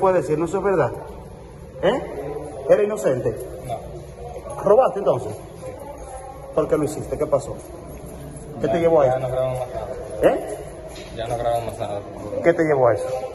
puede decir, ¿no eso es verdad? ¿Eh? ¿Eres inocente? No. ¿Robaste entonces? ¿Por qué lo hiciste? ¿Qué pasó? ¿Qué te llevó a eso? Ya no grabamos más nada. ¿Eh? Ya no grabamos más nada. ¿Qué te llevó a eso?